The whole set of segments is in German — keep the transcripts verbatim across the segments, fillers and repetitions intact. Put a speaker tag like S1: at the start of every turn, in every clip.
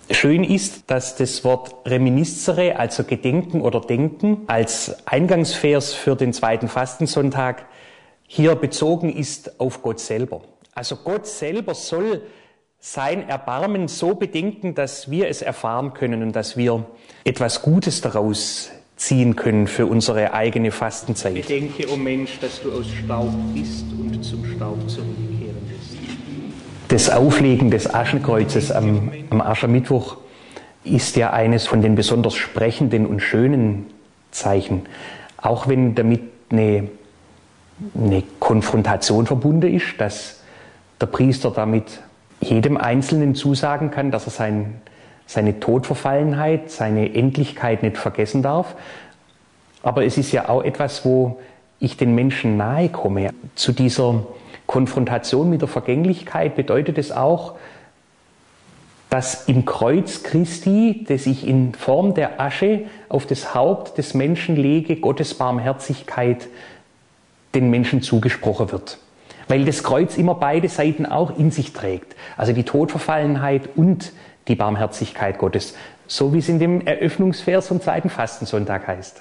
S1: Schön ist, dass das Wort reminiscere, also Gedenken oder Denken, als Eingangsvers für den zweiten Fastensonntag hier bezogen ist auf Gott selber. Also Gott selber soll sein Erbarmen so bedenken, dass wir es erfahren können und dass wir etwas Gutes daraus ziehen können für unsere eigene Fastenzeit.
S2: Bedenke, o Mensch, dass du aus Staub bist und zum Staub zurückkehren wirst.
S1: Das Auflegen des Aschenkreuzes am, am Aschermittwoch ist ja eines von den besonders sprechenden und schönen Zeichen. Auch wenn damit eine, eine Konfrontation verbunden ist, dass der Priester damit jedem Einzelnen zusagen kann, dass er sein, seine Todverfallenheit, seine Endlichkeit nicht vergessen darf. Aber es ist ja auch etwas, wo ich den Menschen nahe komme. Zu dieser Konfrontation mit der Vergänglichkeit bedeutet es auch, dass im Kreuz Christi, das ich in Form der Asche auf das Haupt des Menschen lege, Gottes Barmherzigkeit den Menschen zugesprochen wird. Weil das Kreuz immer beide Seiten auch in sich trägt. Also die Todverfallenheit und die Barmherzigkeit Gottes. So wie es in dem Eröffnungsvers vom zweiten Fastensonntag heißt.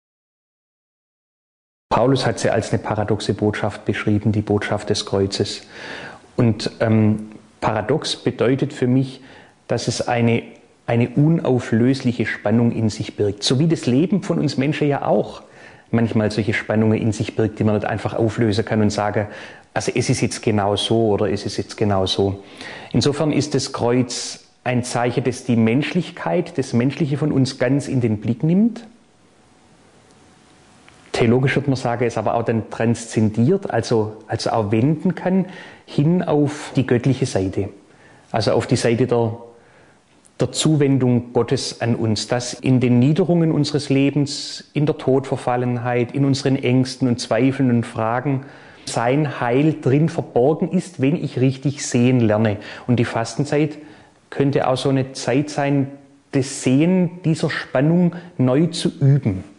S1: Paulus hat sie als eine paradoxe Botschaft beschrieben, die Botschaft des Kreuzes. Und ähm, paradox bedeutet für mich, dass es eine, eine unauflösliche Spannung in sich birgt. So wie das Leben von uns Menschen ja auch manchmal solche Spannungen in sich birgt, die man nicht einfach auflösen kann und sagen, also es ist jetzt genau so oder es ist jetzt genau so. Insofern ist das Kreuz ein Zeichen, das die Menschlichkeit, das Menschliche von uns ganz in den Blick nimmt. Theologisch würde man sagen, es aber auch dann transzendiert, also, also auch wenden kann, hin auf die göttliche Seite. Also auf die Seite der, der Zuwendung Gottes an uns, dass in den Niederungen unseres Lebens, in der Todverfallenheit, in unseren Ängsten und Zweifeln und Fragen sein Heil drin verborgen ist, wenn ich richtig sehen lerne. Und die Fastenzeit könnte auch so eine Zeit sein, das Sehen dieser Spannung neu zu üben.